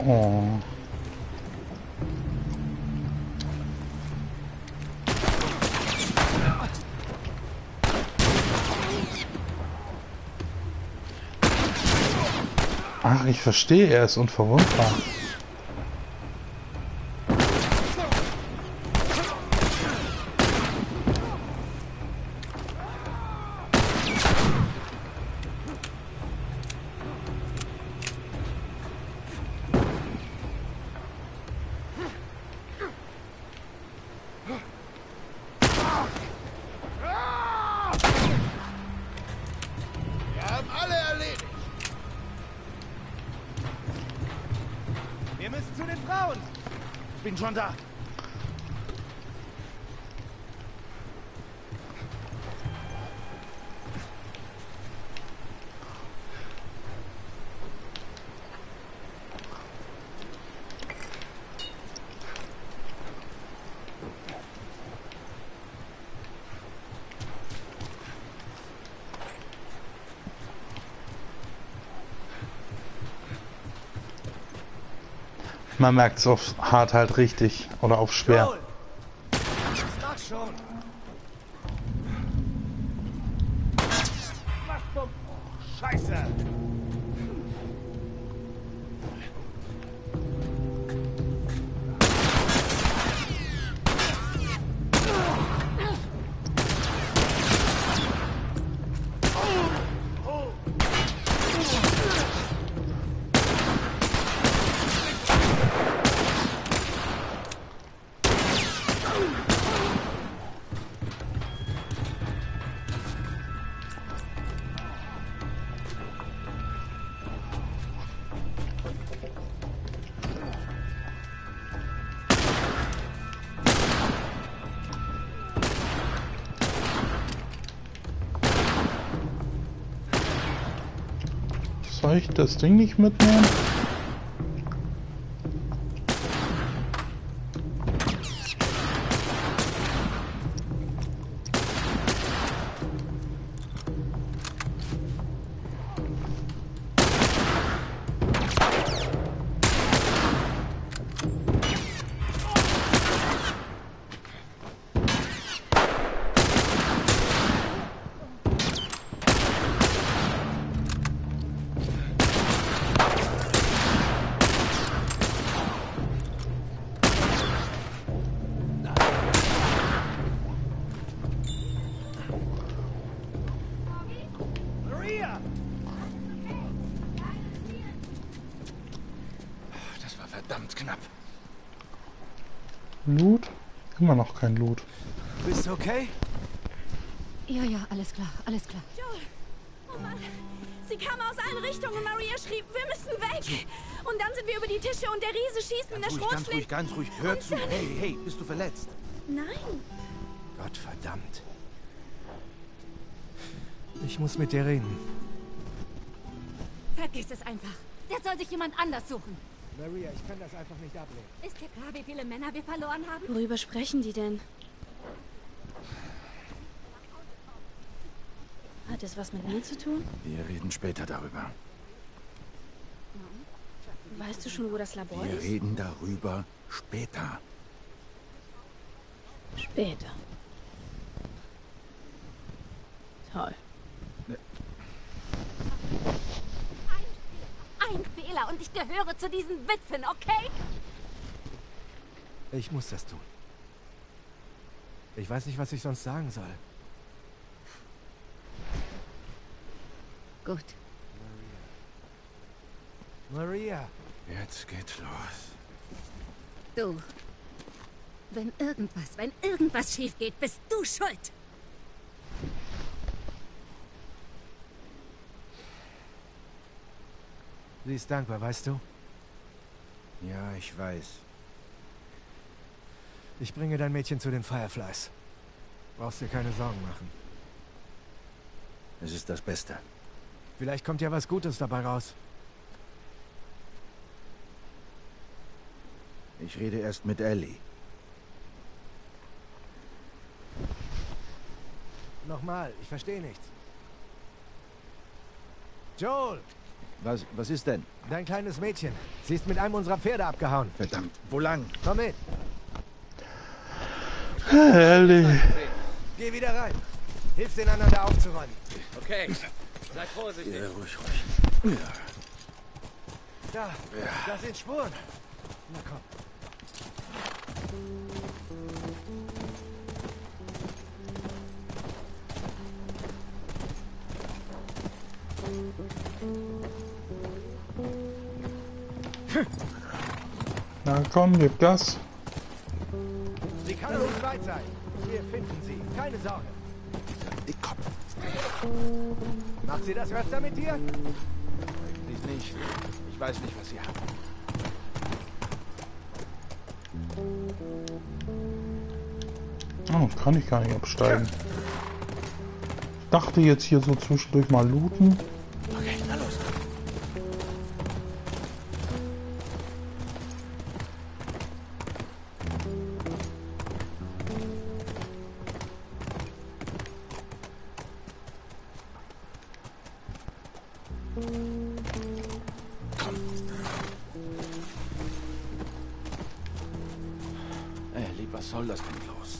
Oh. Ach, ich verstehe, er ist unverwundbar. Wir müssen zu den Frauen. Ich bin schon da. Man merkt es auf hart halt richtig oder auf schwer. Joel! Mach schon! Was zum... Scheiße! Soll ich das Ding nicht mitnehmen? Maria! Das war verdammt knapp. Loot? Immer noch kein Loot. Bist du okay? Ja, ja, alles klar, alles klar. Joel! Oh Mann! Sie kamen aus allen Richtungen und Maria schrieb, wir müssen weg! Und dann sind wir über die Tische und der Riese schießt mit der Ganz ruhig, Schrotflinte. ganz ruhig. Hör zu. Hey, hey, bist du verletzt? Nein! Gott verdammt. Ich muss mit dir reden. Vergiss es einfach. Der soll sich jemand anders suchen. Maria, ich kann das einfach nicht ablehnen. Ist dir klar, wie viele Männer wir verloren haben? Worüber sprechen die denn? Hat es was mit mir zu tun? Wir reden später darüber. Weißt du schon, wo das Labor Wir ist? reden darüber später. Später. Toll. Ein Fehler und ich gehöre zu diesen Witwen, okay? Ich muss das tun. Ich weiß nicht, was ich sonst sagen soll. Gut. Maria. Jetzt geht's los. Du. Wenn irgendwas schief geht, bist du schuld. Sie ist dankbar, weißt du? Ja, ich weiß. Ich bringe dein Mädchen zu den Fireflies. Brauchst dir keine Sorgen machen. Es ist das Beste. Vielleicht kommt ja was Gutes dabei raus. Ich rede erst mit Ellie. Nochmal, ich verstehe nichts. Joel! Was ist denn? Dein kleines Mädchen. Sie ist mit einem unserer Pferde abgehauen. Verdammt, wo lang? Komm mit. Ehrlich. Geh wieder rein. Hilf den anderen da aufzuräumen. Okay, seid vorsichtig. Ja, ruhig. Da, das sind Spuren. Na komm. Na komm, gib Gas. Sie kann nicht weit sein. Wir finden sie. Keine Sorge. Dickkopf. Macht sie das öfter mit dir? Eigentlich nicht. Ich weiß nicht, was sie hat. Oh, kann ich gar nicht absteigen. Ich dachte jetzt hier so zwischendurch mal looten. Okay, na los. Lieb, was soll das denn bloß?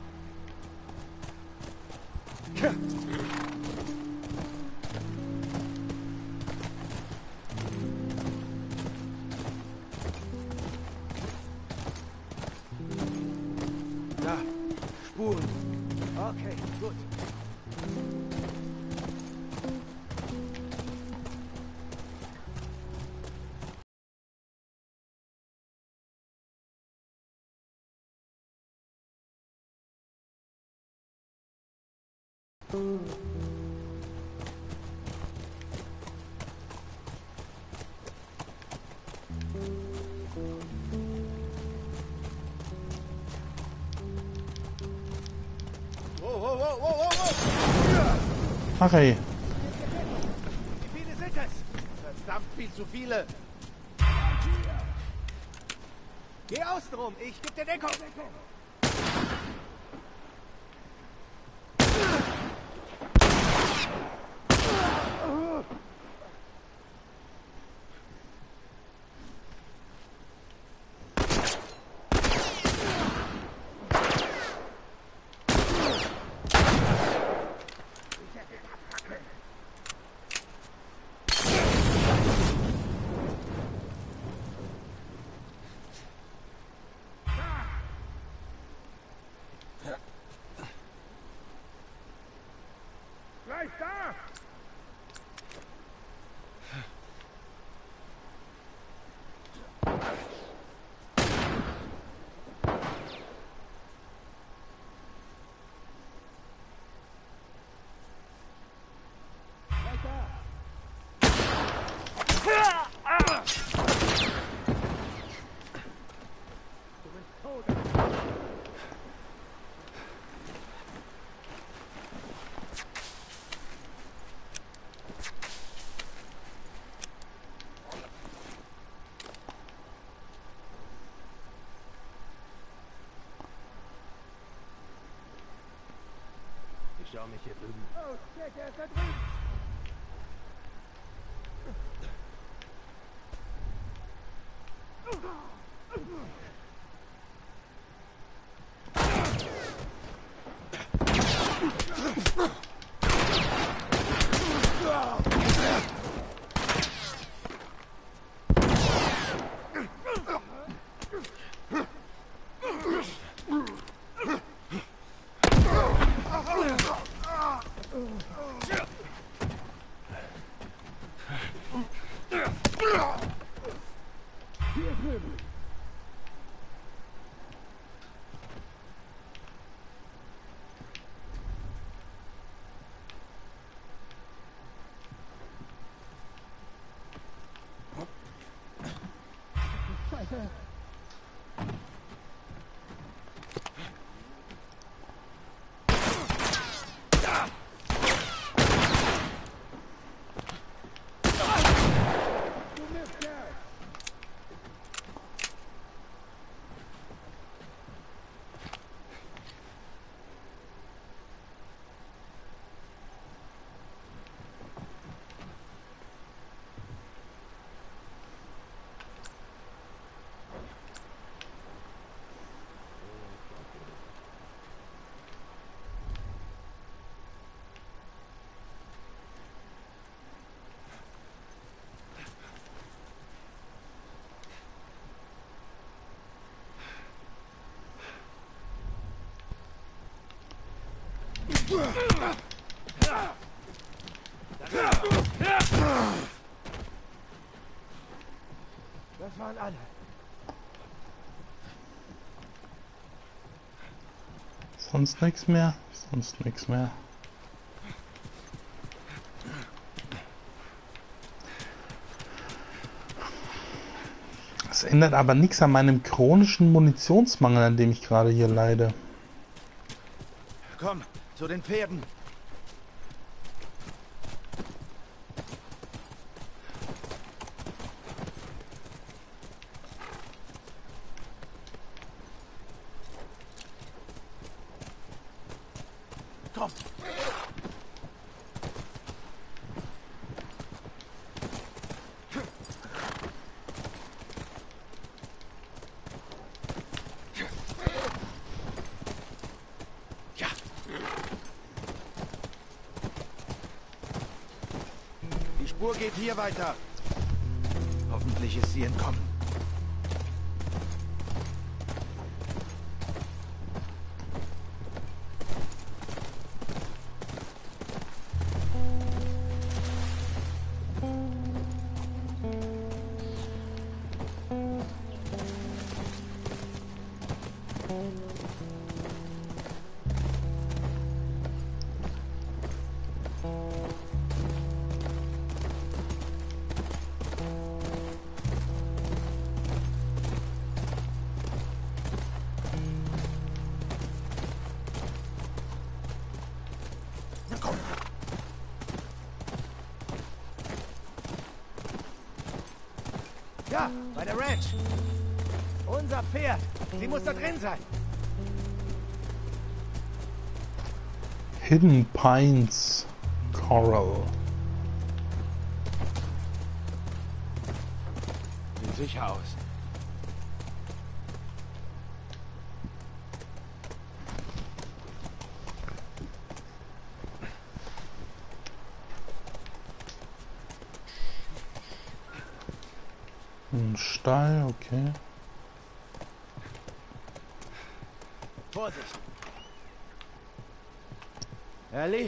Da, Spuren. Okay, gut. Ach ey. Wie viele sind es? Verdammt viel zu viele. Geh außen rum. Ich geb dir Deckung. Ich schau mich hier drüben. Oh, shit, der ist da drüben. Das waren alle. Sonst nichts mehr. Sonst nichts mehr. Das ändert aber nichts an meinem chronischen Munitionsmangel, an dem ich gerade hier leide. Komm, zu den Pferden. Komm. Ja. Die Spur geht hier weiter. Hoffentlich ist sie entkommen. Na komm. Ja, bei der Ranch. Unser Pferd. Sie muss da drin sein. Hidden Pines Coral. Sieht sicher aus. Ein Stall, okay. Vorsicht. Ellie?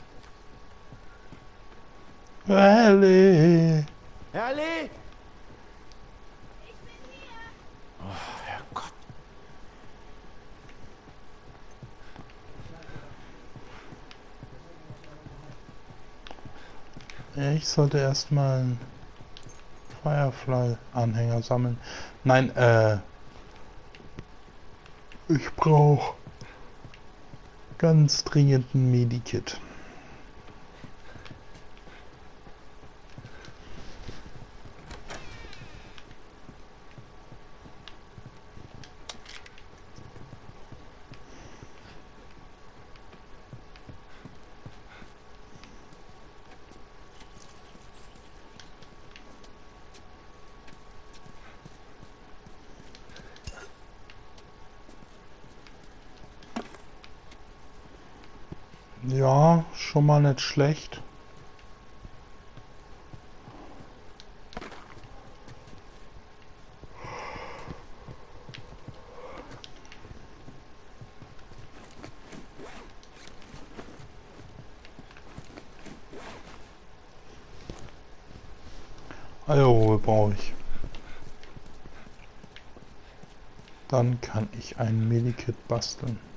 Ellie! Ellie? Oh, Herrgott. Ich sollte erstmal einen Firefly-Anhänger sammeln. Nein, ich brauche ganz dringend ein Medikit. Ja, schon mal nicht schlecht. Also, brauche ich. Dann kann ich ein Medikit basteln.